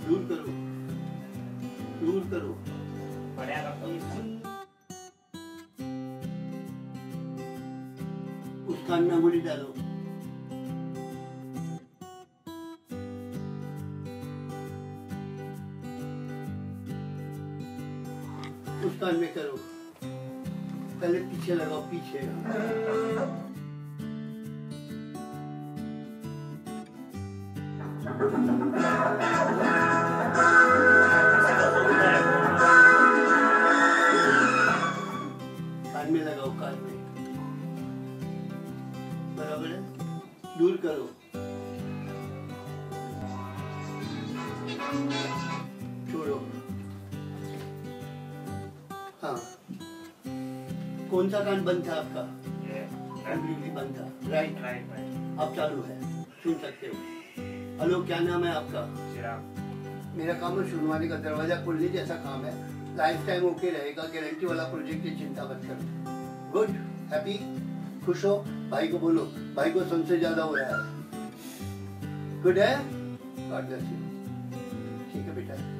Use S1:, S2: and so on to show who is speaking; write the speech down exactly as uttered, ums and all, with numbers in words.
S1: दूर करो, दूर करो। उस कान में अंगुली डालो। उस कान में करो। पहले पीछे लगाओ, पीछे। कान में लगाओ, कान में। बराबर है। दूर करो। छोड़ो। हाँ, कौन सा कान बंद था आपका? कंप्लीटली बंद था। Right right right. अब चालू है, सुन सकते हो। हेलो, क्या नाम है आपका? चिराग। मेरा काम है सुनवाने का, दरवाजा खोलने जैसा काम है। लाइफ टाइम ओके रहेगा, गारंटी वाला प्रोजेक्ट की चिंता मत करो। गुड, हैप्पी, खुश हो। भाई को बोलो, भाई को सन से ज्यादा हो रहा है। गुड है, गॉड ब्लेस यू। ठीक है बेटा।